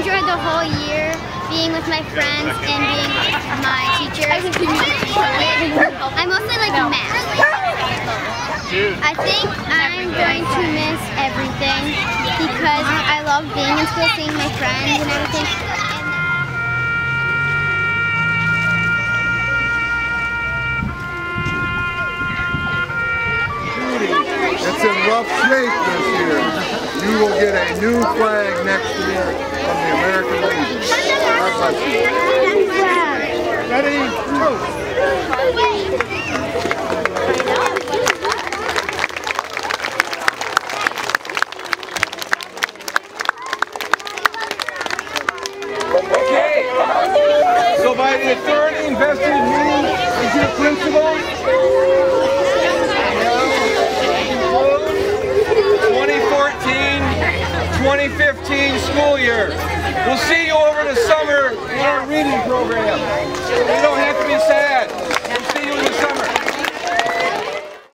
enjoyed the whole year being with my friends and being with my teachers. I mostly like math. I think I'm going to miss everything because I love being in school, seeing my friends and everything. It's in rough shape this year. You will get a new flag next year from the American Legion. God bless you. Ready? Go. Okay. So by the authority invested in me as your principal, 2015 school year. We'll see you over the summer in our reading program. You don't have to be sad.